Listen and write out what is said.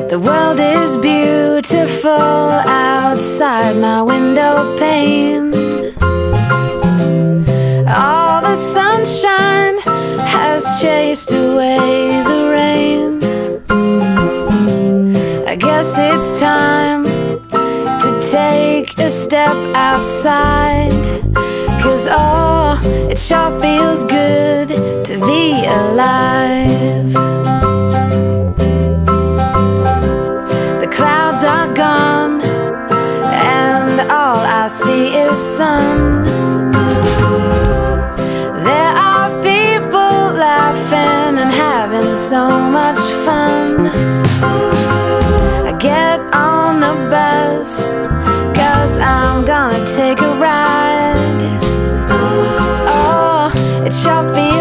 The world is beautiful outside my window pane. All the sunshine has chased away the rain. I guess it's time to take a step outside, 'cause oh, it sure feels good to be alive. The clouds are gone and all I see is sun. There are people laughing and having so much fun. I get on the bus 'cause I'm gonna take a ride. Oh, it sure feels